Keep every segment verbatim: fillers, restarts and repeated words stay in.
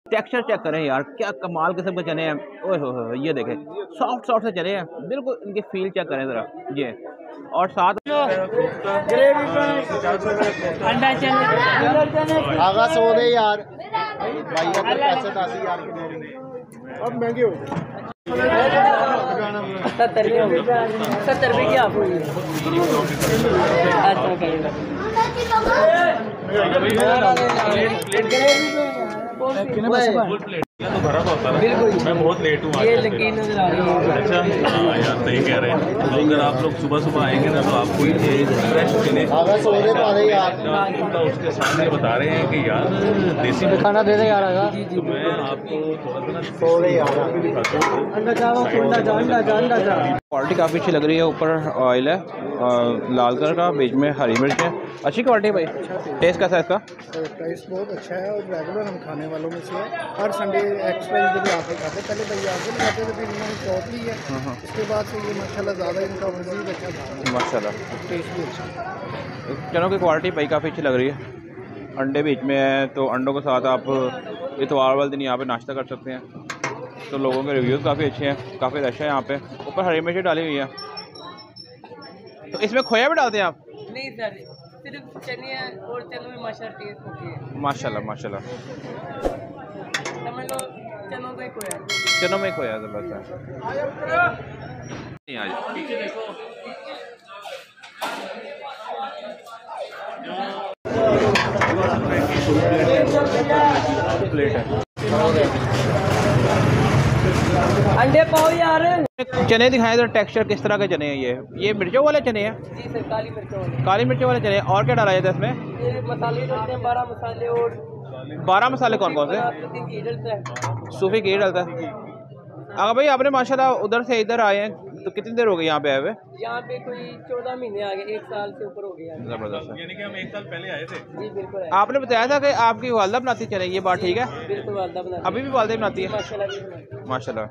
Texture check करें यार, क्या कमाल किस्म के चने हैं। ओए हो हो, ये देखें सॉफ्ट सॉफ्ट से चने हैं बिल्कुल, इनकी फील चेक करें ज़रा ये। और साथ आगा सो दे यार भाई, अगर पैसे दस यार अब महंगे हो सत्तर सत्तर रुपये की आप हुई तो भरा हुआ होता है। मैं बहुत लेट हूँ ये यकीन नजर आ रही है। अच्छा हाँ यार सही कह रहे हैं। तो अगर आप लोग सुबह सुबह आएंगे ना तो आपको ये फ्रेश चने उसके सामने बता रहे हैं कि यार देसी खाना दे दे यार। आगा तो मैं आपको थोड़ा सा ना क्वालिटी काफ़ी अच्छी लग रही है। ऊपर ऑयल है लाल कलर का, बीच में हरी मिर्च है, अच्छी क्वालिटी है भाई। टेस्ट कैसा है इसका? टेस्ट बहुत अच्छा है और रेगुलर हम खाने वालों में से है। हर संडे एक्स्ट्रा जब आके खाते, पहले भाई आके खाते थे, फिर इन्होंने शॉप ली है, उसके बाद से ये माशाल्लाह ज़्यादा इनका मज़ीद अच्छा था माशाल्लाह। टेस्ट भी अच्छा। चनों की क्वालिटी भाई काफ़ी अच्छी लग रही है। अंडे बीच में है, तो अंडों के साथ आप इतवार वाले दिन यहाँ पे नाश्ता कर सकते हैं। तो लोगों के रिव्यूज़ काफ़ी अच्छे हैं, काफ़ी रश है यहाँ पे। ऊपर हरी मिर्च डाली हुई है। तो इसमें खोया भी डालते हैं आप? नहीं सर, सिर्फ चने और चनों में माशाल्लाह टेस्ट होती है। माशाल्लाह माशाल्लाह। समझ लो चनों को ही खोया, चनों में खोया ज़बरदस्त है। प्लेट है। अंडे पाओ यार। चने दिखाएं तो टेक्सचर किस तरह के चने हैं। ये ये मिर्चों वाले चने हैं? जी सर, काली मिर्चों वाले। काली मिर्चों वाले चने। और क्या डाला जाता है इसमें? ये मसाले डलते हैं, बारह मसाले। और बारह मसाले कौन कौन से? घी डलता है, सूफी घी डलता है। अगर भाई आपने माशाल्लाह उधर से इधर आए हैं तो कितनी देर हो गई यहाँ पे आए हुए? यहाँ पे कोई चौदह महीने आ गए, एक साल से ऊपर हो गया। ज़बरदस्त है। यानी कि हम एक साल पहले आए थे। जी बिल्कुल है। आपने बताया था कि आपकी वालदा बनाती चने, ये बात ठीक है? बिल्कुल वालदा बनाती है। अभी भी वालदा बनाती है? माशाल्लाह भी बनाती है। माशाल्लाह।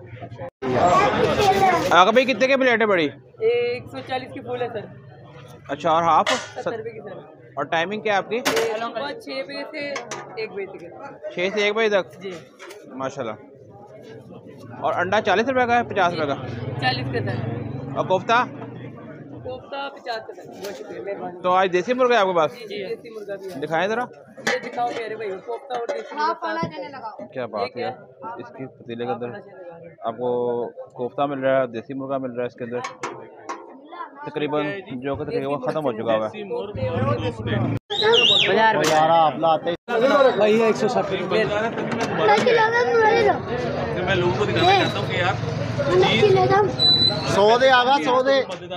अगर भाई कितने की प्लेट है बड़ी? एक सौ चालीस की फूल है सर। अच्छा, और हाफ? सत्तर रुपये की सर। और टाइमिंग क्या है आपकी? सुबह छः बजे से एक बजे तक। छः से एक बजे तक? जी माशाल्लाह। और अंडा चालीस रुपये का है, पचास रुपये का? चालीस का सर। और कोफ्ता? कोफ्ता पचास का सर। बहुत शुक्रिया, मेहरबानी। तो आज देसी मुर्गा है आपके पास? जी जी, देसी मुर्गा भी है। दिखाएं ज़रा। ये दिखाओ मेरे भाई, कोफ्ता और देसी मुर्गा। क्या बात है, इसकी पतीले के अंदर आपको कोफ्ता मिल रहा है, देसी मुर्गा मिल रहा है इसके अंदर तकरीबन, जो कि तकरीबन ख़त्म हो चुका हुआ है। आप लाते भाई एक सौ साठ रुपये। मैं लोगों को दिखाना चाहता हूँ कि यार सो दे आगा सो दे।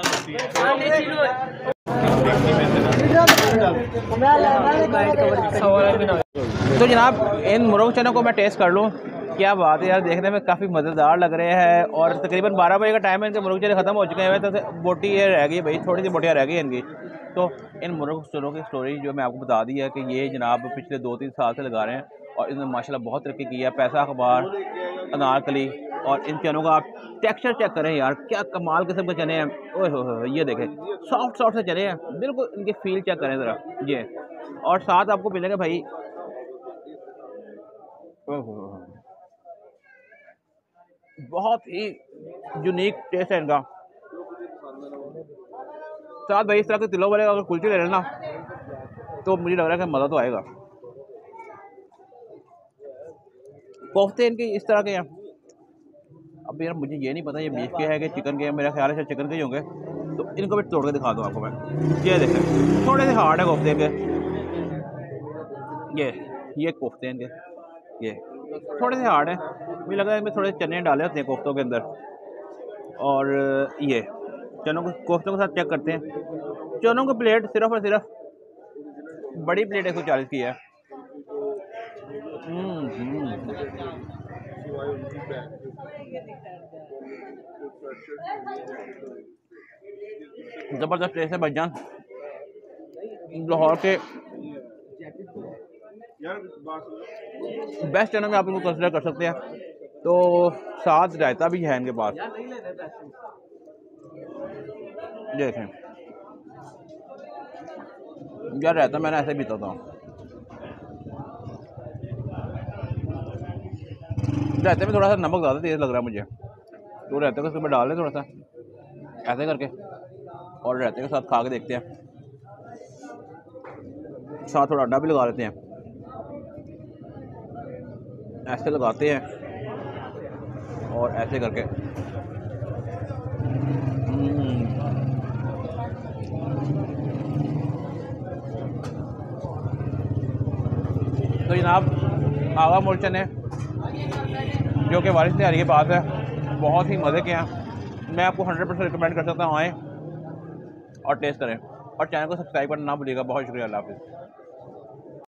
तो जनाब इन मुर्ग चनों को मैं टेस्ट कर लूँ। क्या बात है यार, देखने में काफ़ी मज़ेदार लग रहे हैं। और तकरीबन बारह बजे का टाइम है, इनके मुर्ग चने ख़त्म हो चुके हैं। तो बोटी ये रह गई भाई, थोड़ी सी बोटियाँ रह गई इनकी। तो इन मुर्ग चनों की स्टोरी जो मैं आपको बता दी है कि ये जनाब पिछले दो तीन साल से लगा रहे हैं और इन्होंने माशाल्लाह बहुत तरक्की की है। पैसा अखबार, अनारकली, और इन चनों का आप टेक्सचर चेक करें यार, क्या कमाल किस्म के चने हैं। ओए हो हो, ये देखें सॉफ्ट सॉफ्ट से चने हैं बिल्कुल, इनकी फील चेक करें ज़रा ये। और साथ आपको मिलेगा भाई बहुत ही यूनिक टेस्ट है इनका। साथ भाई इस तरह के तिलों वाले अगर कुलचे ले लेना तो मुझे लग रहा है कि मज़ा तो आएगा। कोफ्ते इनके इस तरह के हैं। अब यार मुझे ये नहीं पता ये बीफ के है कि चिकन के है, मेरा ख्याल है चिकन के ही होंगे। तो इनको भी तोड़ के दिखा दूँ आपको मैं। ये देखें थोड़े से हार्ड है कोफ्ते के, ये ये कोफ्ते हैं इनके, ये थोड़े से हार्ड है। मुझे लग रहा है इनमें थोड़े चने डाले होते हैं कोफ्तों के अंदर। और ये चनों को कोफ्तों के साथ चेक करते हैं। चनों की प्लेट सिर्फ और सिर्फ बड़ी प्लेट एक सौ चालीस की है। ज़बरदस्त टेस्ट है भाईजान। लाहौर के बेस्ट चनों में आप इनको कंसिडर कर सकते हैं। तो साथ रायता भी है इनके पास, देखें यार रायता मैंने ऐसे पीता था। रहते में थोड़ा सा नमक ज़्यादा तेज़ लग रहा है मुझे, तो रहते को इसमें डाल लें थोड़ा सा ऐसे करके, और रहते के साथ खा के देखते हैं, साथ थोड़ा अंडा भी लगा लेते हैं, ऐसे लगाते हैं और ऐसे करके तो जनाब आगा मोर्चन है जो कि वारिस तिहारी के पास है, बहुत ही मज़े के हैं। मैं आपको हंड्रेड परसेंट रिकमेंड कर सकता हूँ, आएँ और टेस्ट करें, और चैनल को सब्सक्राइब करना ना भूलिएगा। बहुत शुक्रिया, अल्लाह हाफ़िज़।